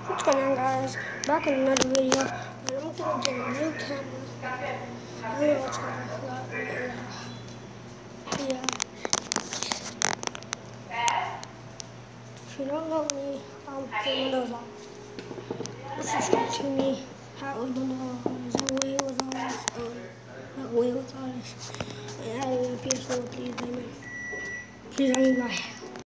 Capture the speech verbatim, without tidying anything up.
What's going on, guys? Back in another video, and I'm gonna get a new camera. I don't know what's going on, but yeah. If you don't know me, I'm from those on. Subscribe to me. How we don't know that way was all this, or that way was all this. And I don't want P S four, please, amen. Please, amen, bye.